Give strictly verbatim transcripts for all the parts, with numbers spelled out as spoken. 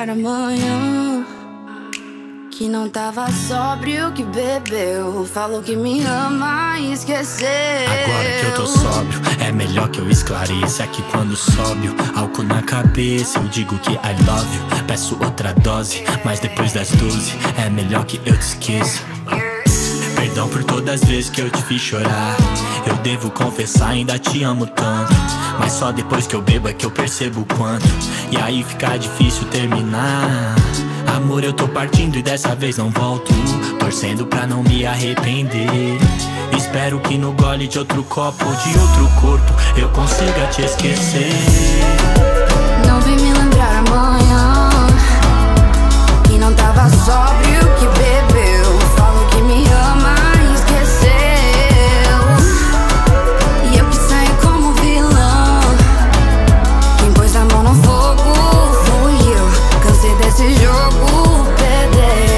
lembrar amanhã que não tava sóbrio, que bebeu, falou que me ama e esqueceu. Agora que eu tô sóbrio, é melhor que eu esclareça que quando sobe o álcool na cabeça eu digo que I love you. Peço outra dose, mas depois das doze é melhor que eu te esqueça. Perdão por todas as vezes que eu te fiz chorar. Eu devo confessar, ainda te amo tanto, mas só depois que eu bebo é que eu percebo o quanto. E aí fica difícil terminar. Amor, eu tô partindo e dessa vez não volto, torcendo pra não me arrepender. Espero que no gole de outro copo ou de outro corpo eu consiga te esquecer. Não vem me lembrar amanhã que não tava sóbrio, que bebeu, falou que me ama e esqueceu. E eu que saí como vilão, quem pôs a mão no fogo fui eu. Cansei desse jogo, perdeu.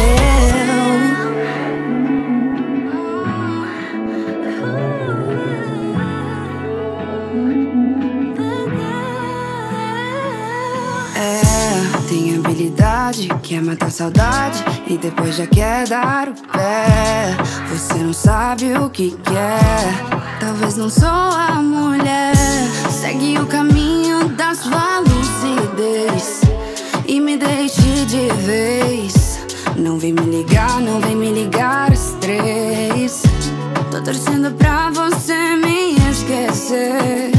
É, tem habilidade que é matar saudade e depois já quer dar o pé. Você não sabe o que quer, talvez não sou a mulher. Segue o caminho da sua lucidez e me deixe de vez. Não vem me ligar, não vem me ligar às três. Tô torcendo pra você me esquecer.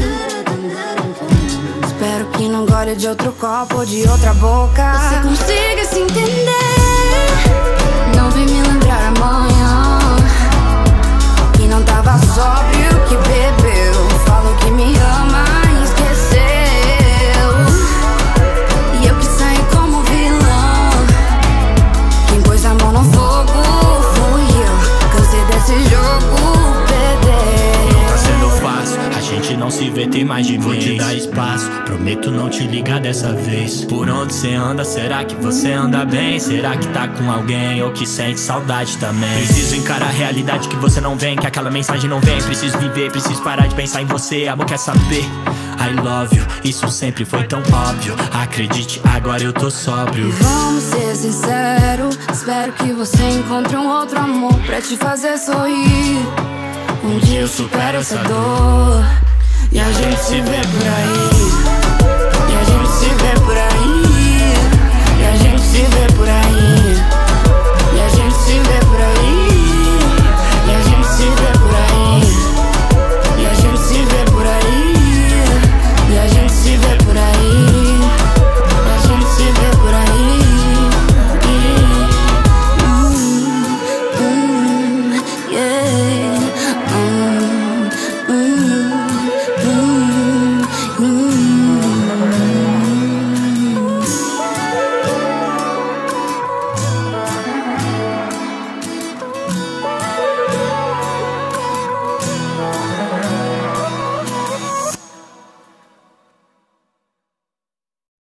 Espero que não gole de outro copo ou de outra boca você consiga se entender. Não vem me lembrar amanhã que não tava sóbrio, que bebeu, falou que me ama e esqueceu. E eu que saí como vilão, quem pôs a mão no fogo fui eu. Cansei desse jogo, perdeu. Não tá sendo fácil, a gente não se vê tem mais de vez. Vou te dar espaço, prometo não te ligar dessa vez. Por onde cê anda, será que você anda bem? Será que tá com alguém ou que sente saudade também? Preciso encarar a realidade que você não vem, que aquela mensagem não vem. Preciso viver, preciso parar de pensar em você. Amor, quer saber? I love you, isso sempre foi tão óbvio. Acredite, agora eu tô sóbrio. Vamos ser sinceros, espero que você encontre um outro amor pra te fazer sorrir. Um dia eu supero essa dor e a gente se vê por aí. E a gente se vê por aí. E a gente se vê por aí.